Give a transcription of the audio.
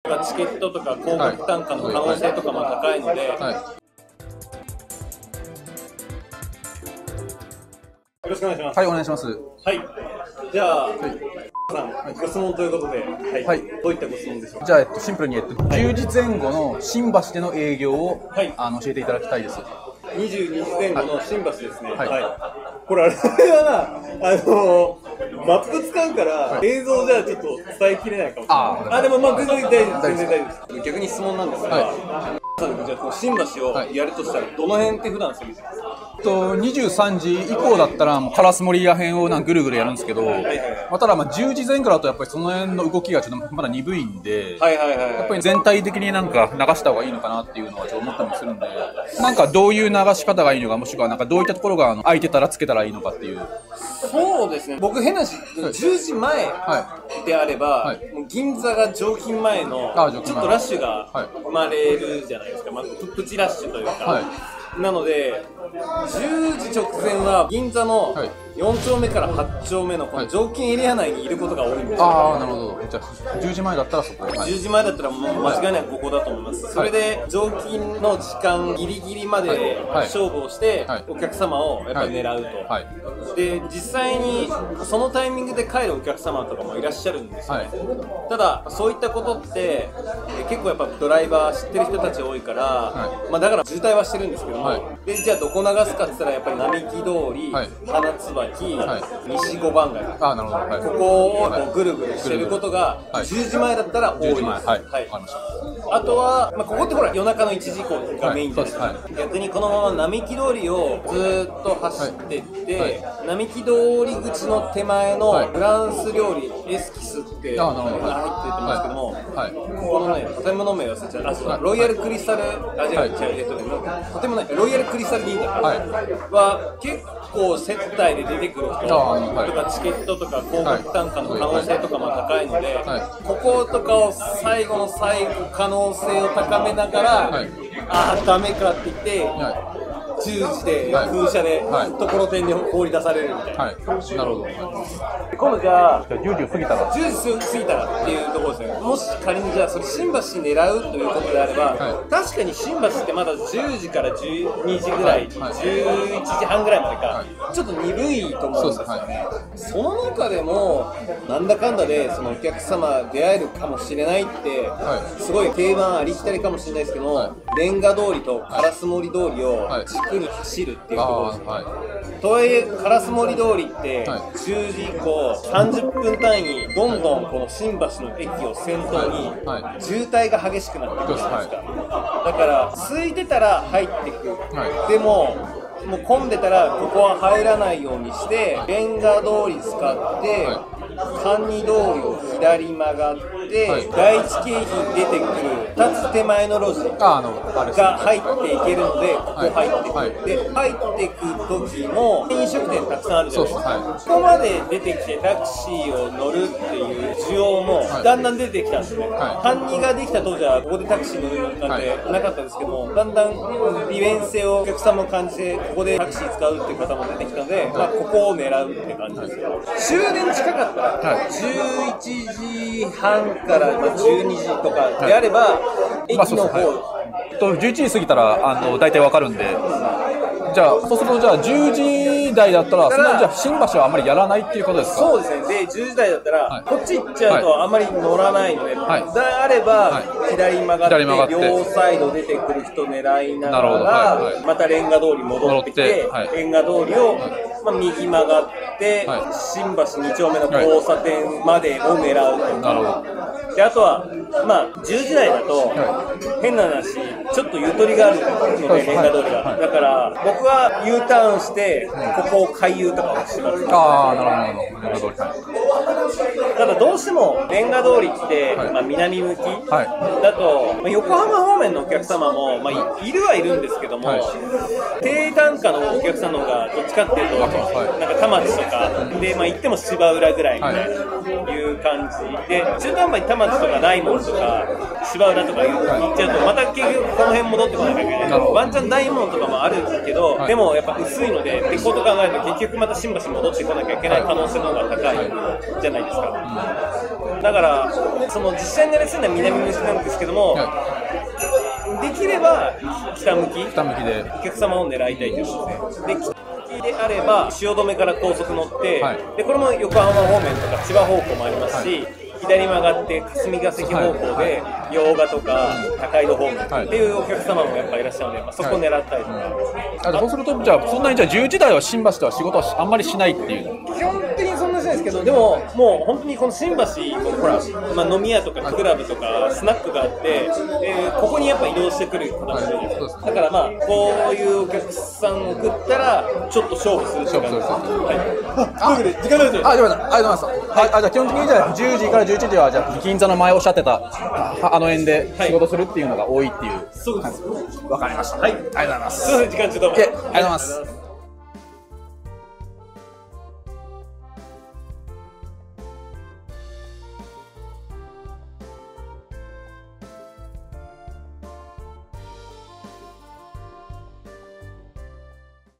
チケットとか高額単価の可能性とかも高いので、よろしくお願いします。 はい、お願いします。 はい。じゃあ、ご質問ということで、はい。どういったご質問でしょうか。 じゃあ、シンプルに10時前後の新橋での営業を、教えていただきたいです。 22時前後の新橋ですね。はい。これあれはマップ使うから映像じゃちょっと伝えきれないかもしれない。でも全然大丈夫です。逆に質問なんですが、じゃあ新橋をやるとしたらどの辺って普段攻めてますか ？23時以降だったらもう烏森ら辺をぐるぐるやるんですけど、ただ10時前後だとやっぱりその辺の動きがちょっとまだ鈍いんで、やっぱり全体的に流した方がいいのかなっていうのはちょっと思ったりもするんで、どういう流し方がいいのか、もしくはどういったところが空いてたらつけたらいいのかっていう。 そうですね。僕変なし10時前であれば、もう銀座が上勤前のちょっとラッシュが生まれるじゃないですか。プチラッシュというか。なので10時直前は銀座の4丁目から8丁目のこの上勤エリア内にいることが多いんですよ。 なるほど。じゃあ10時前だったらそこ。 10時前だったらもう間違いなくここだと思います。それで上勤の時間ギリギリまで勝負をしてお客様をやっぱり狙うと。で実際にそのタイミングで帰るお客様とかもいらっしゃるんですよね。ただそういったことって結構やっぱドライバー知ってる人たち多いから、だから渋滞はしてるんですけども、でじゃあどこ流すかって言ったらやっぱり並木通り、花椿、西五番街、ここをぐるぐるしてることが10時前だったら多いです。あとは、ここってほら夜中の1時以降がメインです。逆にこのまま並木通りをずーっと走っていって、並木通り口の手前のフランス料理エスキスってのが入ってると思うんですけども、このね建物名忘れちゃった。ロイヤルクリスタル建物ロイヤルクリスタル銀座は結構接待で出てくる人とかチケットとか高額単価の可能性とかも高いので、こことかを最後の最後可能性を高めながら、ダメかって言って10時で空車でところてんに放り出されるみたいな。なるほど。今度じゃあ 10時過ぎたらっていうところですね。もし仮にじゃあそれ新橋狙うということであれば、確かに新橋ってまだ10時から12時ぐらい、11時半ぐらいまでか、ちょっと鈍いと思うんですよね。その中でもなんだかんだでそのお客様出会えるかもしれないってすごい定番ありきたりかもしれないですけど、レンガ通りと烏森通りをに走るっていうところですね。とはいえ烏森通りって10時以降30分単位にどんどんこの新橋の駅を先頭に渋滞が激しくなってくるじゃないですか。だから空いてたら入っていく、でももう混んでたらここは入らないようにしてレンガ通り使って関二通りを左曲がって第一京浜出てくる2つ手前の路地が入っていけるのでここ入ってくる。で入っていく時も飲食店たくさんあるじゃないですか。ここまで出てきてタクシーを乗るっていう需要もだんだん出てきたんですね。関二ができた当時はここでタクシー乗るなんてなかったですけども、だんだん利便性をお客さんも感じてここでタクシー使うっていう方も出てきたので、ここを狙うって感じですよ。終電近かったら11時半から12時とかであれば駅の方 11時過ぎたら大体わかるんで、じゃあそうすると10時台だったらじゃあ新橋はあんまりやらないっていうことですか？ そうですね。で10時台だったらこっち行っちゃうとあんまり乗らないので、であれば左曲がって両サイド出てくる人狙いながらまたレンガ通り戻ってきて、レンガ通りを右曲がって新橋2丁目の交差点までを狙うとか。であとは10時台だと変な話ちょっとゆとりがあるのでレンガ通りが、だから僕は U ターンしてここを回遊とかをします。 なるほど。 ただどうしてもレンガ通りって、南向きだと、横浜方面のお客様も、いるはいるんですけども、低単価のお客さんの方がどっちかっていうと、なんか田町とかで、行っても芝浦ぐらいみたいな、いう感じで、中途半端に田町とか大門とか芝浦とか行っちゃうとまた結局この辺戻ってこなきゃいけない。ワンチャン大門とかもあるけど、でもやっぱ薄いのでってことを考えると結局また新橋に戻ってこなきゃいけない可能性の方が高いじゃないですか。 だからその実際に狙ってるのは南向きなんですけども、できれば北向きでお客様を狙いたいということで、北向きであれば汐留から高速乗って、でこれも横浜方面とか千葉方向もありますし、左曲がって霞ヶ関方向で洋画とか高井戸方面っていうお客様もやっぱいらっしゃるので、そこを狙ったりとか。 そうするとじゃあそんなに10時台は新橋では仕事はあんまりしないっていう。 基本的にそんなしないですけど、でももう本当にこの新橋、ほら、飲み屋とかクラブとかスナックがあって、ここにやっぱ移動してくる方もいるじゃないですか。だからこういうお客さんを送ったらちょっと勝負する時間です。ということで時間です。 ありがとうございます。じゃあ基本的にじゃあ10時から11時はじゃあ銀座の前おっしゃってたあの辺で仕事するっていうのが多いっていう。 そうです。 わかりました。はい、ありがとうございます。 すみません、時間中どうも。 ありがとうございます。